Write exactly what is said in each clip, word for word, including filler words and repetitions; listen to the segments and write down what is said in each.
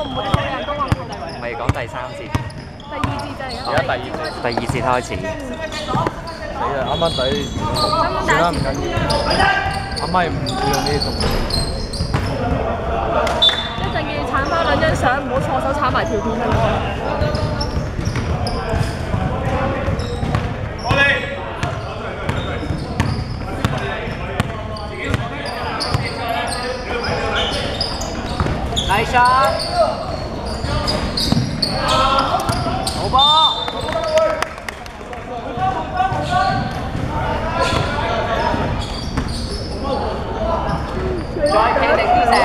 唔會講人工啊？ 未講第三節。 第二節就係而家第二節。 第二節開始。 死啦！啱啱抵，算啦唔緊要。啱啱唔用呢啲動作。 一陣要鏟翻兩張相，唔好錯手鏟埋條片啊！我哋。 Nice shot！ 好波！再企定啲射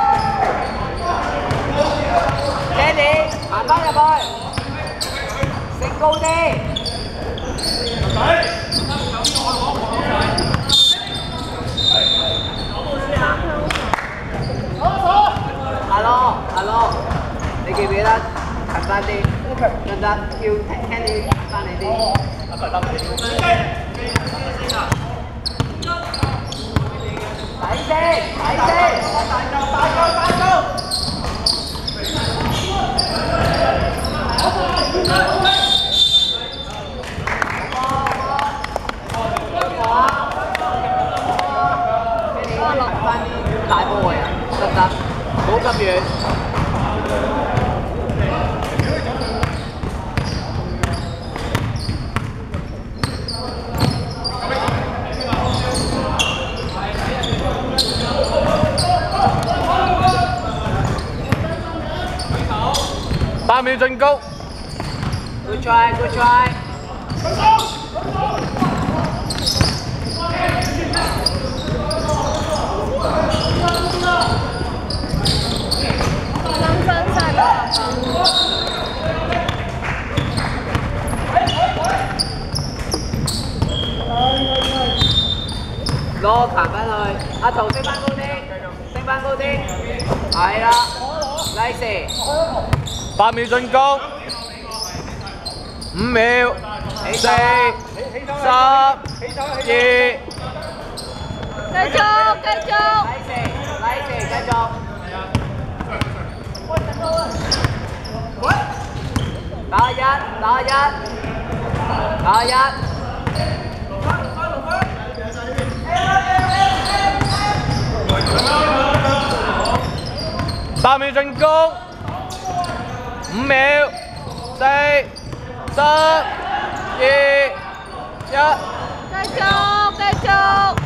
，Candy 行翻入去，升高啲。阿羅，阿羅，你記唔記得近翻啲？記得叫 Candy 翻嚟啲。抵先，抵先，大夠，大夠，大夠。落翻啲大波位啊，得唔得？唔好咁遠。 八秒進攻。 Good try, good try。 新新晒啦！ 攞彈翻去，阿圖升翻高啲，升翻高啲，係啦 ，nice。 八秒進攻，五秒，四、三、二， 繼續繼續 nice nice 繼續。打一打一打一。 八秒進攻，五秒，四、三、二、一。 繼續繼續。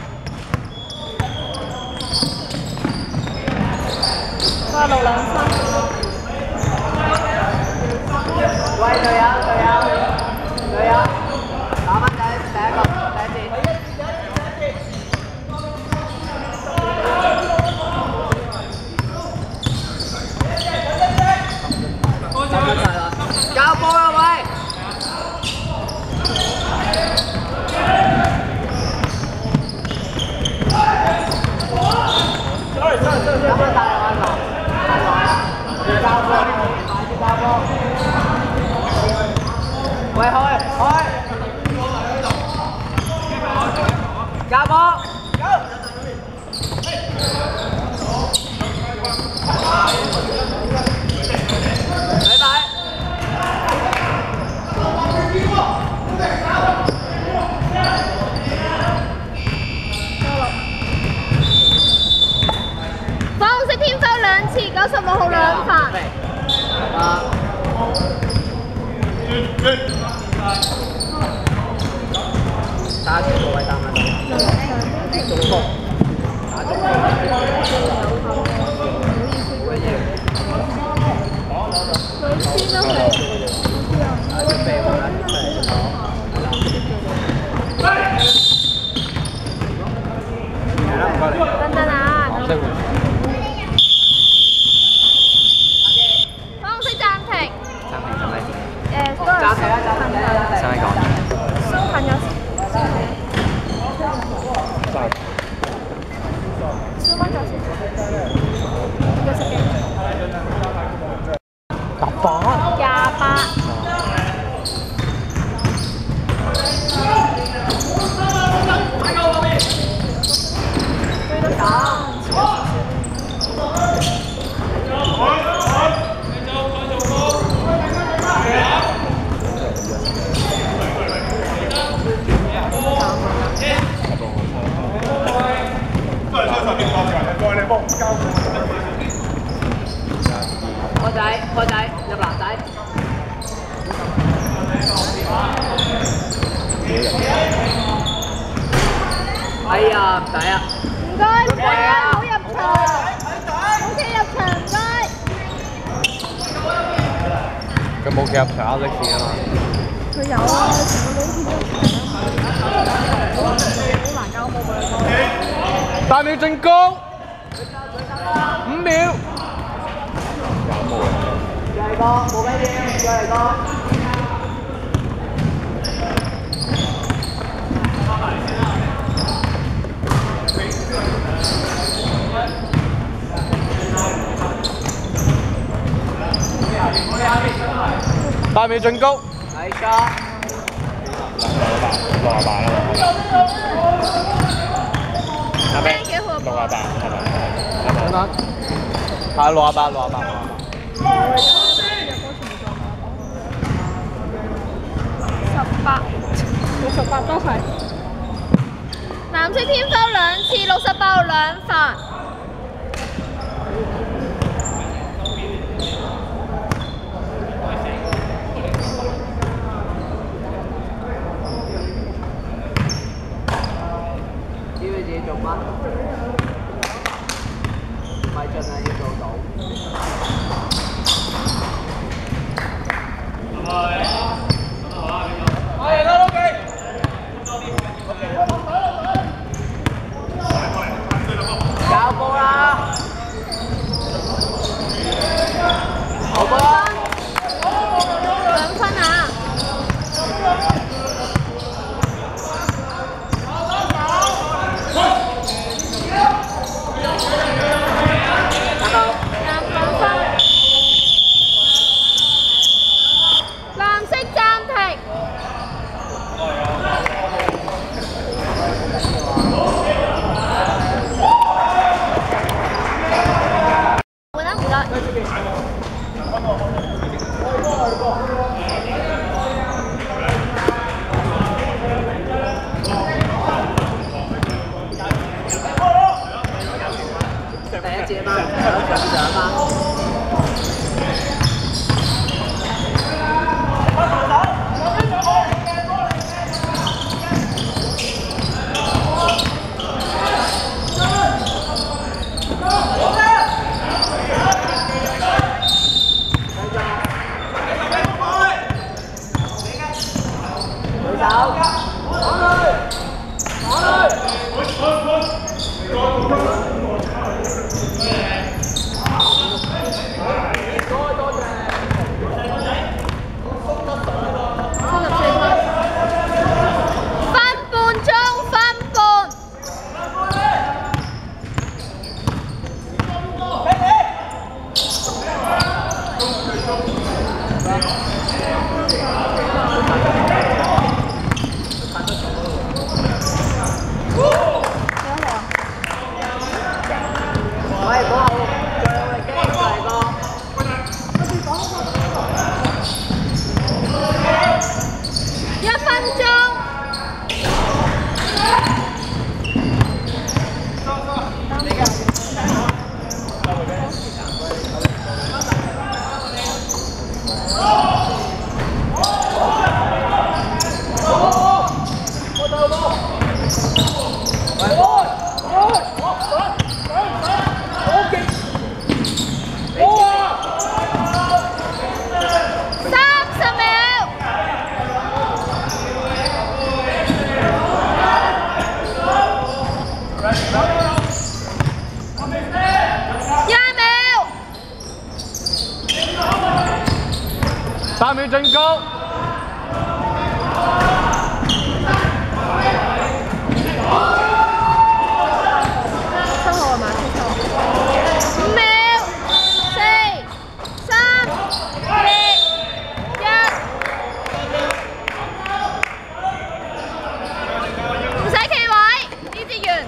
花六兩分。 喂，隊友隊友隊友，打翻第第一個第一節。交波啦喂！有冇大浪啊？大浪啊！交波，快啲交波！喂，開開！交波！拜拜。 粉紅色偏收兩次，九十六號兩罰。 啊！打住個位打埋。中鋒。打中鋒。 佢先都係。 準備好啦，準備好。 等等啊！粉紅色暫停。 暫停係咪？ 誒，嗰個暫停啊！暫停啊！ 使唔使講？ 鬆緊咗。鬆緊咗先。 仔，開仔入籃仔。哎呀，唔使啊！ 唔該唔該啊，好入場，O K入場唔該。 佢冇企入場 Alex 啊嘛。 佢有啊，成個老片都好難教冇佢。 八秒進攻，五秒。 再嚟個，冇咩嘢，再嚟個。 八秒進攻。 係 shot。 六廿八啦嘛。 咩幾好？ 六廿八係咪？等等。係六廿八，六廿八，六廿八。 十八，六十八都係。 藍色天收兩次，六十八號兩罰。 知唔知自己做乜？咪盡量要做到。搞波啦！好波！ 兩分啊！藍色暫停。換啦，唔該。 第一節啊嘛，第一節啊嘛。 三秒進攻。 七號係嘛？七號。 五秒，四、三、二、一。唔使企位，呢節完。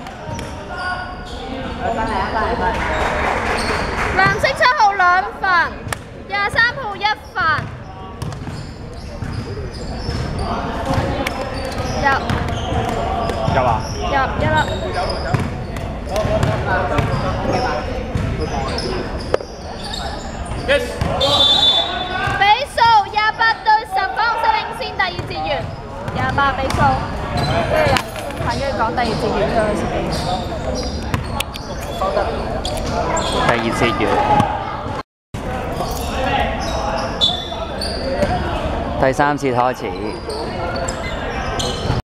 翻嚟啊！翻嚟翻嚟。 藍色七號兩份，廿三號一份。入入啊！ 入一粒。 比數廿八對十，粉紅色領先，第二節完，廿八比數。跟住係跟住講第二節完咗佢先。 第二節完，第三節開始。